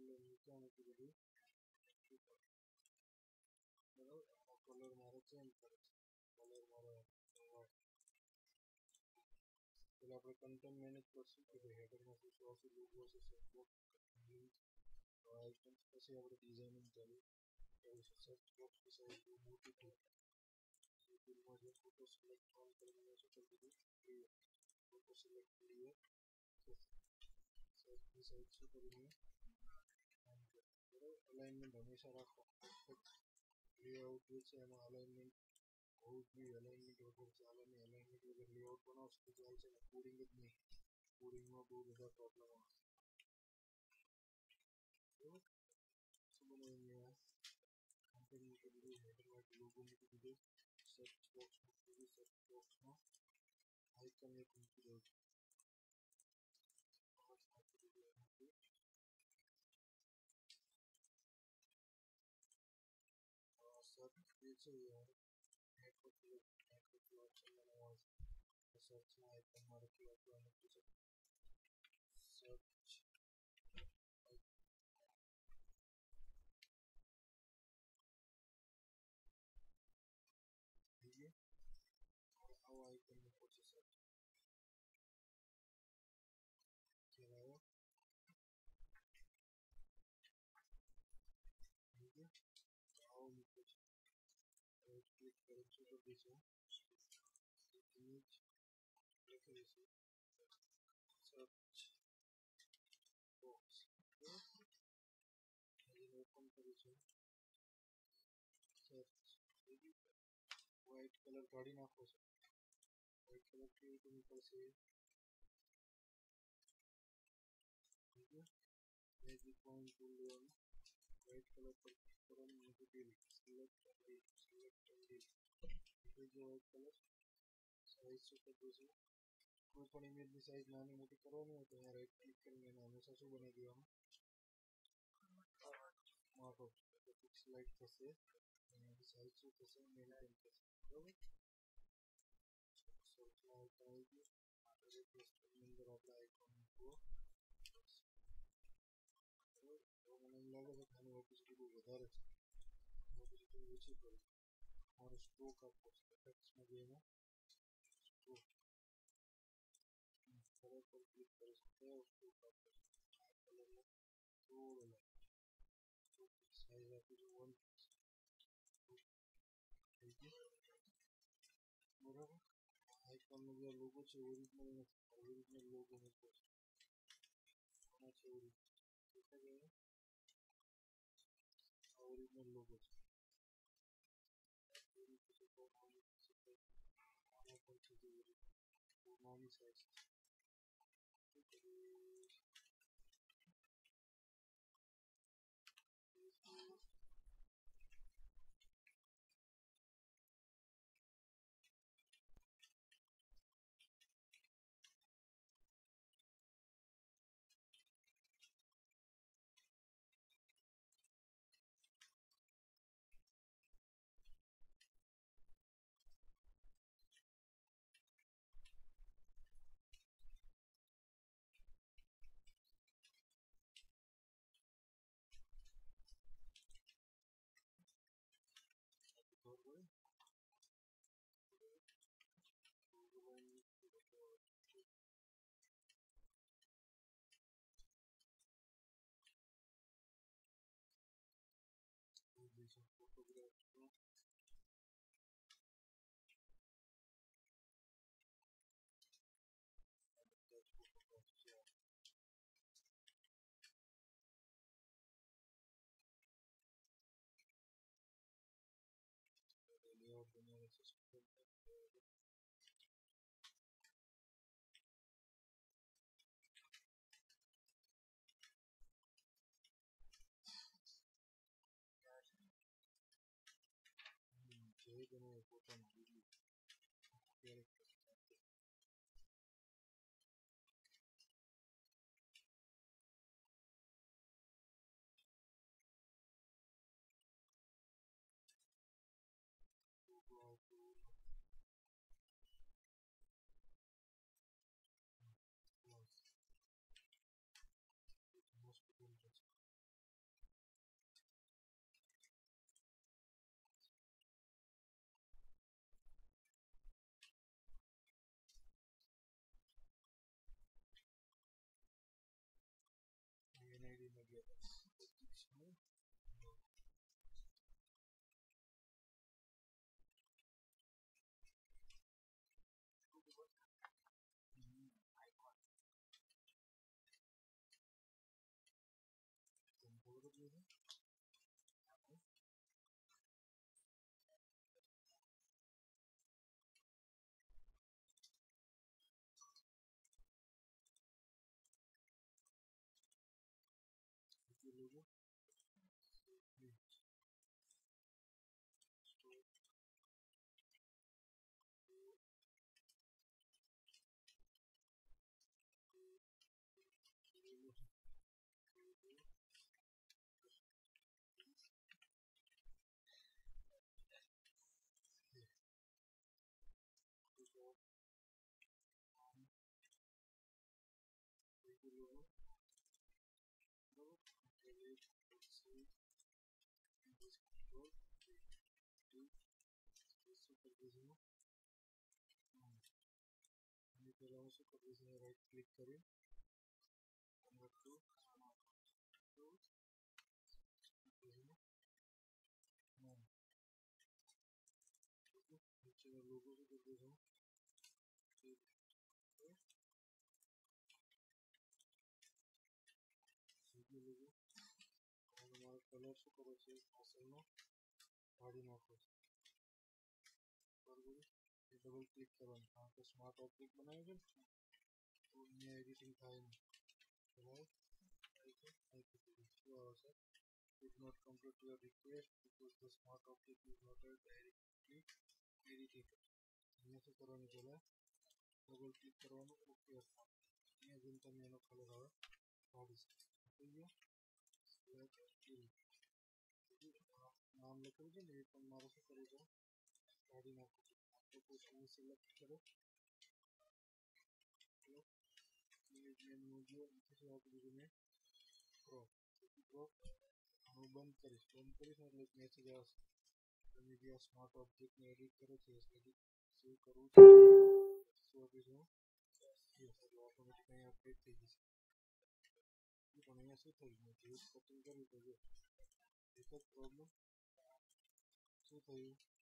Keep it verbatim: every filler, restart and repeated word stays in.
એટલે નીચે મૂકી દીધું બરાબર. આ કલર મારે ચેન્જ કરે છે, કલર મારો પેલા આપણે કન્ટેન્ટ મેનેજ કરશું કે ભાઈ હેડરમાં શું શું આવશે, લોગો હશે, સેટબોક્સ, લિંક, આઇટમ્સ, પછી આપણે ડિઝાઇનિંગ ચાલુ કરીશું. સર્ચ બોક્સ પછી બહુ મોટું થયું ટૂલમાં જે ફોટો સિલેક્ટ ઓન કરીને શું કરી દીધું ક્લિયર, ફોટો સિલેક્ટ ક્લિયર, સર્ચની સાઈડ શું કરીને બરાબર. અલાઇનમેન્ટ હંમેશા રાખો, લેઆઉટ જે છે એમાં અલાઇનમેન્ટ હોવું જોઈએ. અલાઇનમેન્ટ વગર ચાલે નહીં, અલાઇનમેન્ટ વગર લેઆઉટ બનાવશો તો ચાલશે ને, કોડિંગ જ નહીં. કોડિંગમાં બહુ બધા પ્રોબ્લેમ આવશે બરાબર. શું બનાવીને કન્ટેન્ટ મૂકી દીધું, હેડરમાં લોગો મૂકી દીધું, સર્ચ બોક્સ મૂકી દીધું, સર્ચ બોક્સમાં આઇકન એક મૂકી દઉં છું, મૂકી દીધું એનાથી સર્ચ જે છે યાર નેટવર્ક નેટવર્ક ઓપ્શન બનાવવા છે. સર્ચના આઇકનમાં લખી આપવાનું છે સર્ચ થઈ ગયું. આવો આઇકન મૂકો છે સર્ચ ચલાવો થઈ ગયું. આવો મૂકો છે, રાઈટ ક્લિક કરી શું કરી દઈશું, ઇમેજ લખી દઈશું સર્ચ બોક્સ. ઓપન કરીશું સર્ચ થઈ ગયું. વ્હાઇટ કલર કાઢી નાખો છો, વ્હાઇટ કલર કેવી રીતે નીકળશે થઈ ગયું. મેજિક પોઈન્ટ ટૂલ લેવાનું, વ્હાઇટ કલર પર ક્લિક કરવાનું, magic delete, select delete, select delete થઈ ગયો વ્હાઇટ કલર. સાઈઝ શું કરી દઈશું, કોઈ પણ ઇમેજની સાઈઝ નાની મોટી કરવાની હોય તો અહીંયા રાઈટ ક્લિક કરીને એને હંમેશા શું બનાવી દેવાનું મોટો, એટલે પિક્સલાઇટ થશે, એની સાઈઝ શું થશે મેન્ટેન થશે બરાબર. સર્ચમાં આઇકન આવી ગયું, રિક્વેસ્ટની અંદર આપણે આઇકન મૂકવો બરાબર. મને એમ લાગે છે કે આની ઓપોસિટી બહુ વધારે છે, ઓપોસિટી ઓછી કરી મારે સ્ટ્રોક આપવો છે, ટેક્સ્ટમાં જઈને સ્ટ્રોક કલર પર ક્લિક કરીશું, કયો સ્ટ્રોક આપવો છે, આ કલરનો થોડો લાગે, સાઈઝ આપીશું વન થઈ ગયું બરાબર. આઇકનનો જે લોગો છે ઓરિજિનલ નથી, ઓરિજિનલ લોગો મૂકો છે, આમાં છે ઓરિજિનલ દેખાય આ ઓરિજિનલ લોગો છે, આમાં પણ છે જે ઓરિજિનલ નાની સાઈઝ શું કરીશ ખબર પડે ફોટોગ્રાફ ફોટોગ્રાફ છે લેઆઉટ બનાવે છે જે બનાવે પોતાનો વિડીયો મોસ્ટ ઇન્ટરેસ્ટ ગાડીમાં ગયા હતા. लोगों राइट क्लिक करें लोगों से कर देता हूँ लोगों हमारा कलर से करो से असल में गाड़ी नाखो डबल क्लिक करो यहाँ पे स्मार्ट ऑब्जेक्ट बनाएंगे तो ये एडिटिंग था नहीं did not complete your request because the smart object is not directly edited. यहाँ से करवाने चला डबल क्लिक करवाना ओके ये जिन का मैंने कलर आया गाड़ी से तो ये नाम लिखो जी नहीं तो हमारे से करेगा गाड़ी ना तो कुछ नहीं सिलेक्ट करो ये मुझे किसी और चीज़ में प्रो प्रो हम बंद करें बंद करें मतलब एक मैसेज आया तो मीडिया स्मार्ट ऑब्जेक्ट में एडिट करो चेंज एडिट सेव करो सेव भी जो ये सब ऑटोमेटिक नहीं अपडेट થઈ જશે પણ અહીંયા શું થઈ ગયું યુઝ કટિંગ કરી તો જો એક જ પ્રોબ્લેમ શું થયું